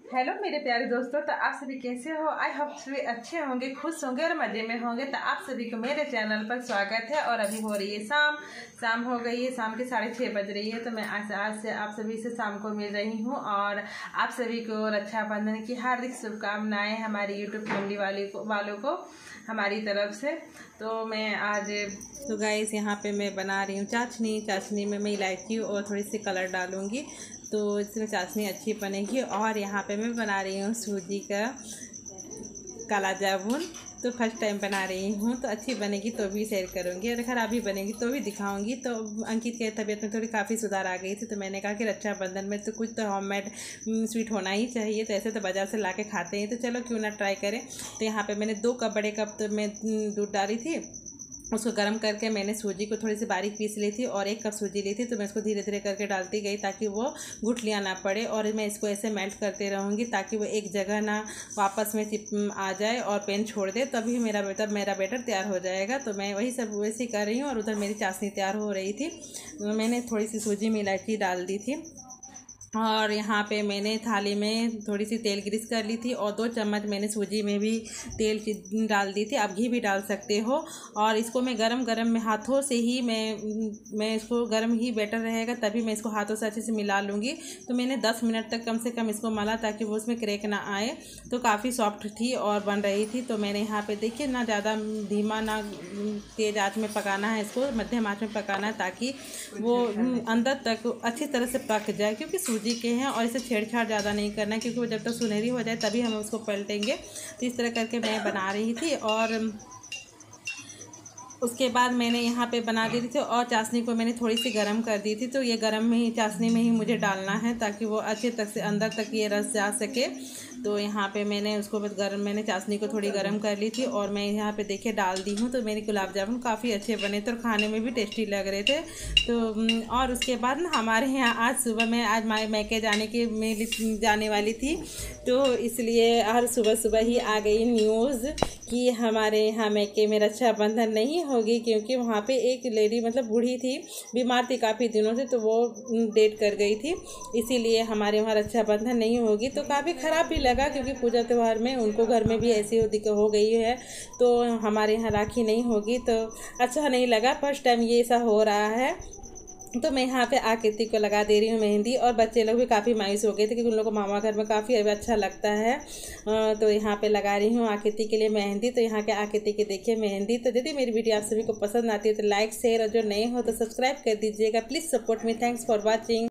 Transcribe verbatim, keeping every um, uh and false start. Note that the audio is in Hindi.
हेलो मेरे प्यारे दोस्तों, तो आप सभी कैसे हो। आई होप सभी अच्छे होंगे, खुश होंगे और मज़े में होंगे। तो आप सभी को मेरे चैनल पर स्वागत है। और अभी हो रही है शाम शाम हो गई है, शाम के साढ़े छः बज रही है। तो मैं आज आज से आप सभी से शाम को मिल रही हूँ और आप सभी को रक्षाबंधन की हार्दिक शुभकामनाएँ हमारी यूट्यूब फैमिली वाली को वालों को हमारी तरफ से। तो मैं आज तो गाइस यहाँ पे मैं बना रही हूँ चाशनी। चाशनी में मैं इलायची और थोड़ी सी कलर डालूँगी तो इसमें चाशनी अच्छी बनेगी। और यहाँ पे मैं बना रही हूँ सूजी का काला जामुन। तो फर्स्ट टाइम बना रही हूँ तो अच्छी बनेगी तो भी शेयर करूँगी और खराबी बनेगी तो भी दिखाऊंगी। तो अंकित के तबीयत में थोड़ी काफ़ी सुधार आ गई थी तो मैंने कहा कि रक्षाबंधन में तो कुछ तो होममेड स्वीट होना ही चाहिए। तो ऐसे तो बाज़ार से ला के खाते हैं तो चलो क्यों ना ट्राई करें। तो यहाँ पर मैंने दो कप बड़े कप तो मैं दूध डाली थी, उसको गर्म करके मैंने सूजी को थोड़ी सी बारीक पीस ली थी और एक कप सूजी ली थी। तो मैं इसको धीरे धीरे करके डालती गई ताकि वो गुठलियाँ ना पड़े। और मैं इसको ऐसे मेल्ट करते रहूँगी ताकि वो एक जगह ना वापस में चिप आ जाए और पेन छोड़ दे, तभी मेरा बेटर मेरा बेटर तैयार हो जाएगा। तो मैं वही सब वैसे ही कर रही हूँ और उधर मेरी चाशनी तैयार हो रही थी। मैंने थोड़ी सी सूजी में इलायची डाल दी थी और यहाँ पे मैंने थाली में थोड़ी सी तेल ग्रीस कर ली थी और दो चम्मच मैंने सूजी में भी तेल डाल दी थी। आप घी भी डाल सकते हो। और इसको मैं गरम गरम में हाथों से ही मैं मैं इसको गरम ही बेटर रहेगा तभी मैं इसको हाथों से अच्छे से मिला लूँगी। तो मैंने दस मिनट तक कम से कम इसको मला ताकि वो उसमें क्रैक ना आए। तो काफ़ी सॉफ्ट थी और बन रही थी। तो मैंने यहाँ पर देखिए ना ज़्यादा धीमा ना तेज़ आँच में पकाना है, इसको मध्यम आँच में पकाना है ताकि वो अंदर तक अच्छी तरह से पक जाए, क्योंकि सूजी के हैं। और इसे छेड़छाड़ ज़्यादा नहीं करना है क्योंकि वो जब तक सुनहरी हो जाए तभी हम उसको पलटेंगे। तो इस तरह करके मैं बना रही थी और उसके बाद मैंने यहाँ पे बना दी थी और चाशनी को मैंने थोड़ी सी गर्म कर दी थी। तो ये गर्म में ही चाशनी में ही मुझे डालना है ताकि वो अच्छे तक से अंदर तक ये रस जा सके। तो यहाँ पे मैंने उसको बस गर्म मैंने चाशनी को थोड़ी गर्म कर ली थी और मैं यहाँ पे देखिए डाल दी हूँ। तो मेरे गुलाब जामुन काफ़ी अच्छे बने थे और खाने में भी टेस्टी लग रहे थे। तो और उसके बाद ना हमारे यहाँ आज सुबह में आज माए मैके जाने की मेरी जाने वाली थी, तो इसलिए हर सुबह सुबह ही आ गई न्यूज़ कि हमारे यहाँ मैके में रक्षाबंधन नहीं होगी, क्योंकि वहाँ पे एक लेडी मतलब बूढ़ी थी, बीमार थी काफ़ी दिनों से, तो वो डेट कर गई थी। इसीलिए हमारे वहाँ रक्षाबंधन नहीं होगी। तो काफ़ी ख़राब भी लगा क्योंकि पूजा त्यौहार में उनको घर में भी ऐसी हो गई है तो हमारे यहाँ राखी नहीं होगी। तो अच्छा नहीं लगा, फर्स्ट टाइम ये ऐसा हो रहा है। तो मैं यहाँ पे आकृति को लगा दे रही हूँ मेहंदी और बच्चे लोग भी काफ़ी मायूस हो गए थे क्योंकि उन लोगों को मामा घर में काफ़ी अच्छा लगता है। तो यहाँ पे लगा रही हूँ आकृति के लिए मेहंदी। तो यहाँ के आकृति की देखिए मेहंदी। तो यदि मेरी वीडियो आप सभी को पसंद आती है तो लाइक शेयर और जो नए हो तो सब्सक्राइब कर दीजिएगा। Please support me. Thanks for watching.